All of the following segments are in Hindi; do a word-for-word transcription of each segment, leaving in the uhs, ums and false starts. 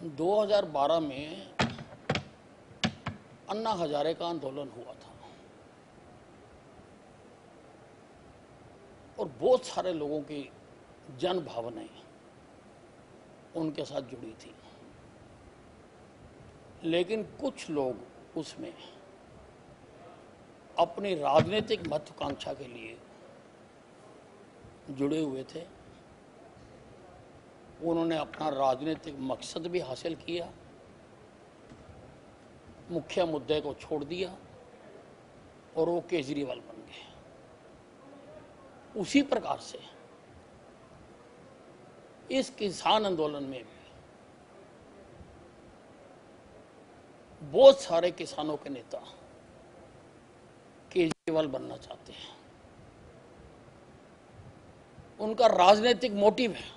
दो हज़ार बारह में अन्ना हजारे का आंदोलन हुआ था और बहुत सारे लोगों की जन भावनाएं उनके साथ जुड़ी थी, लेकिन कुछ लोग उसमें अपनी राजनीतिक महत्वाकांक्षा के लिए जुड़े हुए थे। उन्होंने अपना राजनीतिक मकसद भी हासिल किया, मुख्य मुद्दे को छोड़ दिया और वो केजरीवाल बन गए। उसी प्रकार से इस किसान आंदोलन में भी बहुत सारे किसानों के नेता केजरीवाल बनना चाहते हैं। उनका राजनीतिक मोटिव है।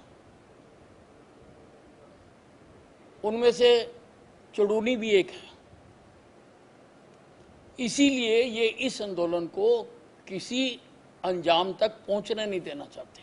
उनमें से चुड़ूनी भी एक है। इसीलिए ये इस आंदोलन को किसी अंजाम तक पहुंचने नहीं देना चाहते।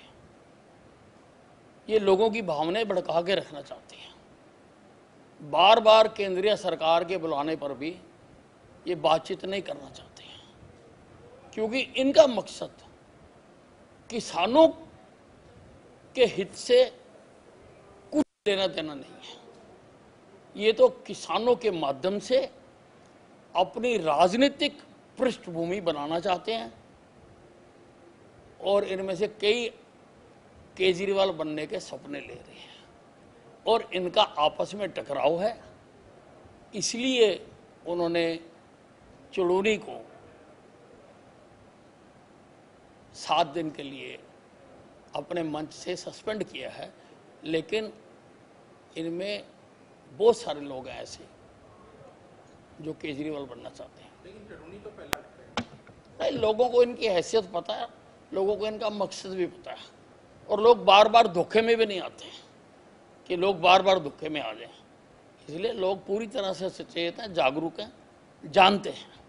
ये लोगों की भावनाएं भड़का के रखना चाहते हैं। बार बार केंद्रीय सरकार के बुलाने पर भी ये बातचीत नहीं करना चाहते हैं, क्योंकि इनका मकसद किसानों के हित से कुछ लेना देना नहीं है। ये तो किसानों के माध्यम से अपनी राजनीतिक पृष्ठभूमि बनाना चाहते हैं और इनमें से कई केजरीवाल बनने के सपने ले रहे हैं और इनका आपस में टकराव है। इसलिए उन्होंने चुड़ूनी को सात दिन के लिए अपने मंच से सस्पेंड किया है, लेकिन इनमें बहुत सारे लोग हैं ऐसे जो केजरीवाल बनना चाहते हैं। लेकिन चुड़ूनी तो पहला नहीं, लोगों को इनकी हैसियत पता है, लोगों को इनका मकसद भी पता है और लोग बार बार धोखे में भी नहीं आते हैं कि लोग बार बार धोखे में आ जाएं। इसलिए लोग पूरी तरह से सचेत हैं, जागरूक हैं, जानते हैं।